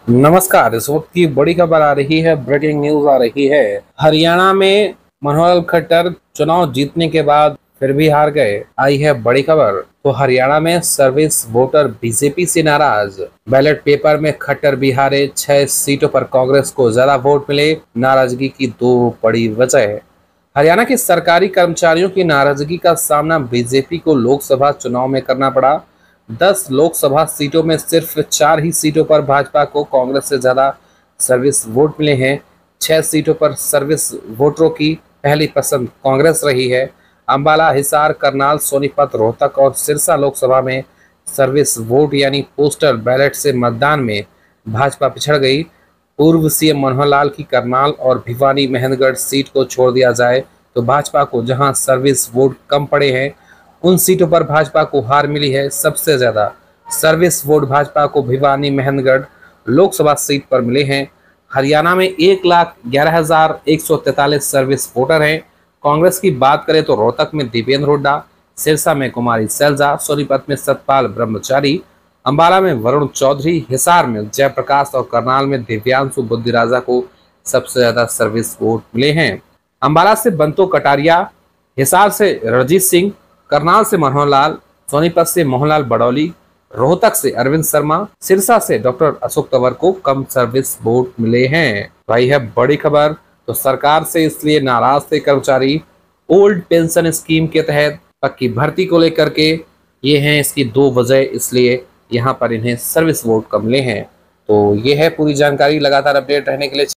नमस्कार। इस वक्त की बड़ी खबर आ रही है, ब्रेकिंग न्यूज आ रही है। हरियाणा में मनोहर लाल खट्टर चुनाव जीतने के बाद फिर भी हार गए। आई है बड़ी खबर। तो हरियाणा में सर्विस वोटर बीजेपी से नाराज। बैलेट पेपर में खट्टर भी हारे। 6 सीटों पर कांग्रेस को ज्यादा वोट मिले। नाराजगी की दो बड़ी वजह। हरियाणा के सरकारी कर्मचारियों की नाराजगी का सामना बीजेपी को लोकसभा चुनाव में करना पड़ा। 10 लोकसभा सीटों में सिर्फ 4 ही सीटों पर भाजपा को कांग्रेस से ज्यादा सर्विस वोट मिले हैं। 6 सीटों पर सर्विस वोटरों की पहली पसंद कांग्रेस रही है। अंबाला, हिसार, करनाल, सोनीपत, रोहतक और सिरसा लोकसभा में सर्विस वोट यानी पोस्टल बैलेट से मतदान में भाजपा पिछड़ गई। पूर्व सीएम मनोहर लाल की करनाल और भिवानी महेंद्रगढ़ सीट को छोड़ दिया जाए तो भाजपा को जहां सर्विस वोट कम पड़े हैं, उन सीटों पर भाजपा को हार मिली है। सबसे ज्यादा सर्विस वोट भाजपा को भिवानी महेंद्रगढ़ लोकसभा सीट पर मिले हैं। हरियाणा में 1,11,143 सर्विस वोटर हैं। कांग्रेस की बात करें तो रोहतक में दीपेंद्र हुड्डा, सिरसा में कुमारी सैलजा, सोनीपत में सतपाल ब्रह्मचारी, अंबाला में वरुण चौधरी, हिसार में जयप्रकाश और करनाल में दिव्यांशु बुद्धिराजा को सबसे ज्यादा सर्विस वोट मिले हैं। अंबाला से बंतो कटारिया, हिसार से रणजीत सिंह, करनाल से मनोहर लाल, सोनीपत से मोहनलाल बडौली, रोहतक से अरविंद शर्मा, सिरसा से डॉक्टर अशोक तंवर को कम सर्विस वोट मिले हैं। भाई है बड़ी खबर। तो सरकार से इसलिए नाराज थे कर्मचारी। ओल्ड पेंशन स्कीम के तहत पक्की भर्ती को लेकर के ये हैं इसकी दो वजह, इसलिए यहाँ पर इन्हें सर्विस वोट कम मिले हैं। तो ये है पूरी जानकारी। लगातार अपडेट रहने के लिए